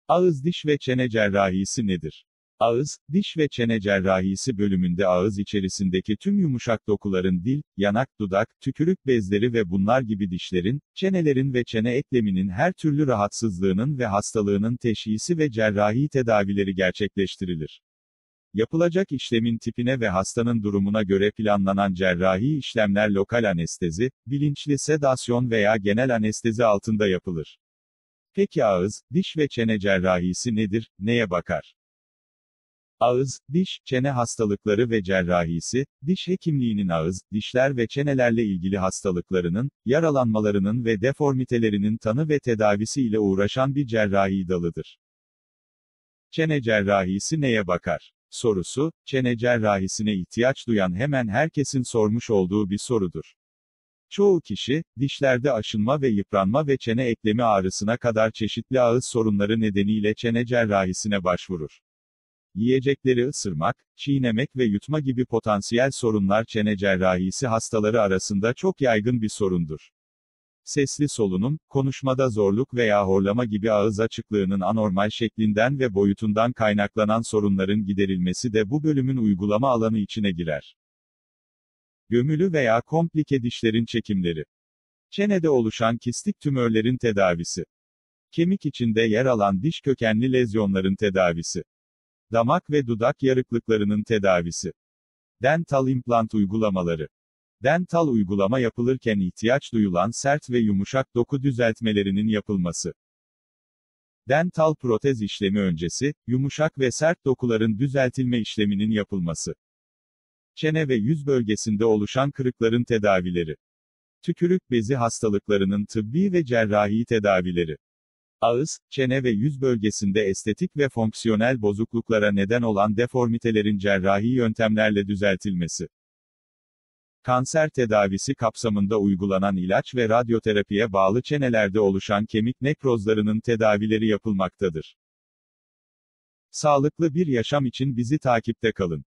Ağız, diş ve çene cerrahisi nedir? Ağız, diş ve çene cerrahisi bölümünde ağız içerisindeki tüm yumuşak dokuların dil, yanak, dudak, tükürük bezleri ve bunlar gibi dişlerin, çenelerin ve çene ekleminin her türlü rahatsızlığının ve hastalığının teşhisi ve cerrahi tedavileri gerçekleştirilir. Yapılacak işlemin tipine ve hastanın durumuna göre planlanan cerrahi işlemler lokal anestezi, bilinçli sedasyon veya genel anestezi altında yapılır. Peki ağız, diş ve çene cerrahisi nedir, neye bakar? Ağız, diş, çene hastalıkları ve cerrahisi, diş hekimliğinin ağız, dişler ve çenelerle ilgili hastalıklarının, yaralanmalarının ve deformitelerinin tanı ve tedavisi ile uğraşan bir cerrahi dalıdır. Çene cerrahisi neye bakar? Sorusu, çene cerrahisine ihtiyaç duyan hemen herkesin sormuş olduğu bir sorudur. Çoğu kişi, dişlerde aşınma ve yıpranma ve çene eklemi ağrısına kadar çeşitli ağız sorunları nedeniyle çene cerrahisine başvurur. Yiyecekleri ısırmak, çiğnemek ve yutma gibi potansiyel sorunlar çene cerrahisi hastaları arasında çok yaygın bir sorundur. Sesli solunum, konuşmada zorluk veya horlama gibi ağız açıklığının anormal şeklinden ve boyutundan kaynaklanan sorunların giderilmesi de bu bölümün uygulama alanı içine girer. Gömülü veya komplike dişlerin çekimleri. Çenede oluşan kistik tümörlerin tedavisi. Kemik içinde yer alan diş kökenli lezyonların tedavisi. Damak ve dudak yarıklıklarının tedavisi. Dental implant uygulamaları. Dental uygulama yapılırken ihtiyaç duyulan sert ve yumuşak doku düzeltmelerinin yapılması. Dental protez işlemi öncesi, yumuşak ve sert dokuların düzeltilme işleminin yapılması. Çene ve yüz bölgesinde oluşan kırıkların tedavileri. Tükürük bezi hastalıklarının tıbbi ve cerrahi tedavileri. Ağız, çene ve yüz bölgesinde estetik ve fonksiyonel bozukluklara neden olan deformitelerin cerrahi yöntemlerle düzeltilmesi. Kanser tedavisi kapsamında uygulanan ilaç ve radyoterapiye bağlı çenelerde oluşan kemik nekrozlarının tedavileri yapılmaktadır. Sağlıklı bir yaşam için bizi takipte kalın.